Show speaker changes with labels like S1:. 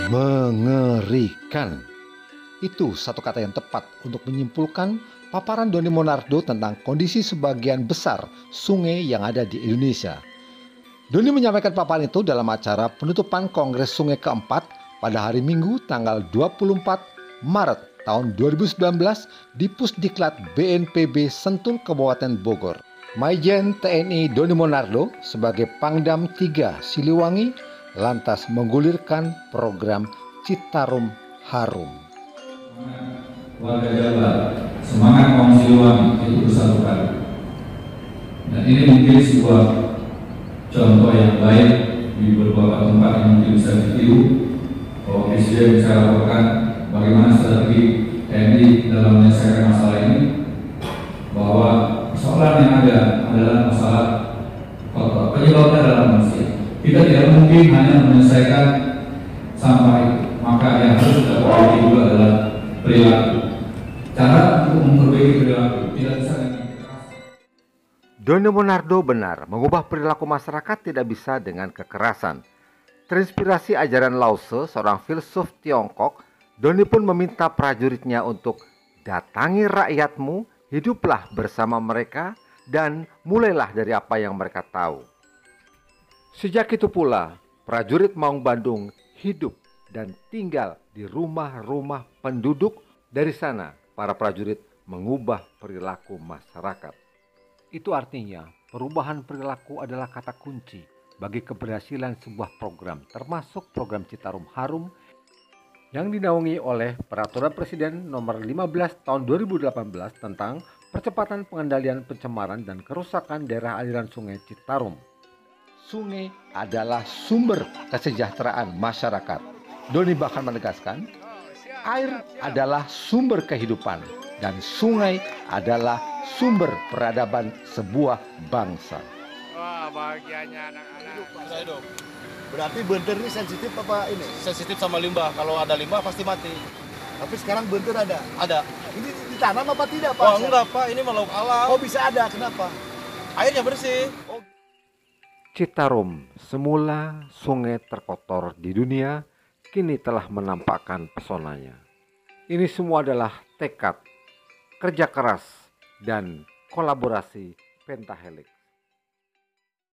S1: Mengerikan. Itu satu kata yang tepat untuk menyimpulkan paparan Doni Monardo tentang kondisi sebagian besar sungai yang ada di Indonesia. Doni menyampaikan paparan itu dalam acara penutupan Kongres Sungai keempat pada hari Minggu tanggal 24 Maret tahun 2019 di Pusdiklat BNPB Sentul Kabupaten Bogor. Maijen TNI Doni Monardo sebagai Pangdam 3 Siliwangi lantas menggulirkan program Citarum Harum.
S2: Warga Jabar, semangat kaum Siliwangi itu bersatukan. Dan ini mungkin sebuah contoh yang baik di beberapa tempat yang mungkin bisa ditiru. Bahwa Presiden bisa lakukan bagaimana strategi TNI dalam menyelesaikan masalah ini. Bahwa persoalan yang ada adalah masalah penyebabnya adalah manusia. Kita tidak mungkin hanya menyelesaikan sampah itu. Maka yang harus kita perbaiki juga adalah perilaku. Cara untuk memperbaiki perilaku tidak bisa dengan kekerasan.
S1: Doni Monardo benar, mengubah perilaku masyarakat tidak bisa dengan kekerasan. Terinspirasi ajaran Lao Tse, seorang filsuf Tiongkok, Doni pun meminta prajuritnya untuk datangi rakyatmu, hiduplah bersama mereka, dan mulailah dari apa yang mereka tahu. Sejak itu pula, prajurit Maung Bandung hidup dan tinggal di rumah-rumah penduduk. Dari sana, para prajurit mengubah perilaku masyarakat. Itu artinya, perubahan perilaku adalah kata kunci bagi keberhasilan sebuah program, termasuk program Citarum Harum yang dinaungi oleh Peraturan Presiden Nomor 15 Tahun 2018 tentang percepatan pengendalian pencemaran dan kerusakan daerah aliran Sungai Citarum. Sungai adalah sumber kesejahteraan masyarakat. Doni bahkan menegaskan, air adalah sumber kehidupan dan sungai adalah sumber peradaban sebuah bangsa.
S3: Wah, bahagianya anak-anak.
S4: Hidup. Berarti benter ini sensitif apa ini? Sensitif sama limbah. Kalau ada limbah pasti mati. Tapi sekarang benter ada? Ada. Ini ditanam apa tidak, Pak?
S5: Oh, enggak, Pak. Ini makhluk alam.
S4: Oh, bisa ada. Kenapa?
S5: Airnya bersih. Oh.
S1: Citarum, semula sungai terkotor di dunia, kini telah menampakkan pesonanya. Ini semua adalah tekad, kerja keras, dan kolaborasi pentahelik.